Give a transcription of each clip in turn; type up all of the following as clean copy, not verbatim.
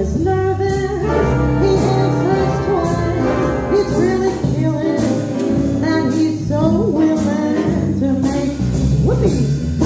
gets nervous, he answers twice. It's really killing that he's so willing to make whoopee.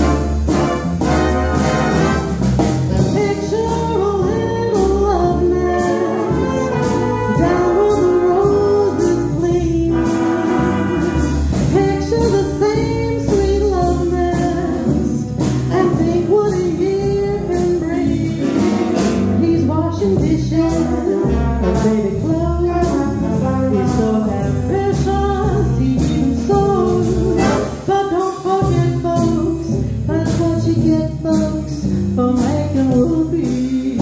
Picture a little love nest down where the roses gleam. Picture the same sweet love nest and think what a year can bring. He's washing dishes and baby clothes. He's so ambitious, he even sews. But don't forget, folks, that's what you get, folks, for making whoopee.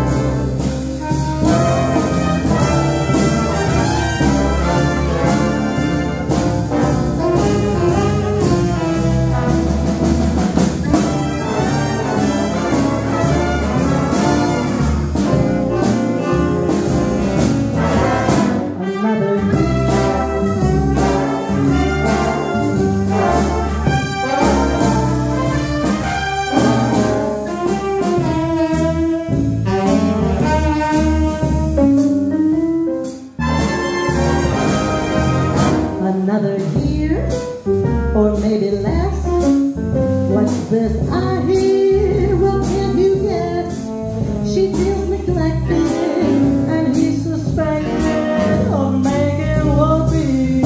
Another year, or maybe less. What's this I hear? Well, can you guess? She feels neglected, and he's suspected of making whoopee.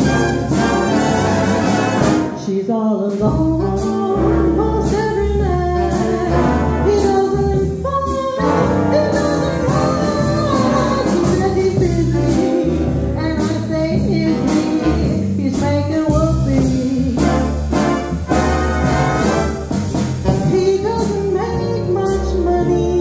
She's all alone most every night. He doesn't inform, he doesn't write. She says he's busy, and I say, is he? He's making whoopee. He doesn't make much money,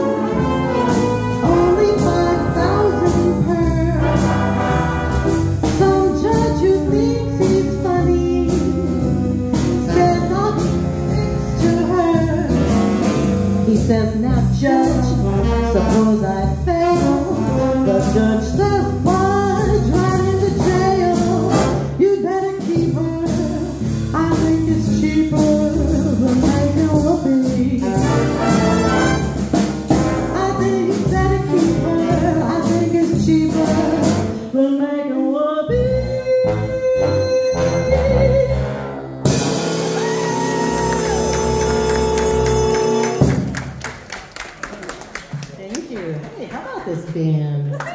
only 5,000 per. Some judge who thinks he's funny says nothing to her. He says, now judge, suppose I fail. The judge says, fudge, right into jail. You better keep her, I think it's cheaper than making whoopee. I think you better keep her, I think it's cheaper than making whoopee. Thank you. Hey, how about this band?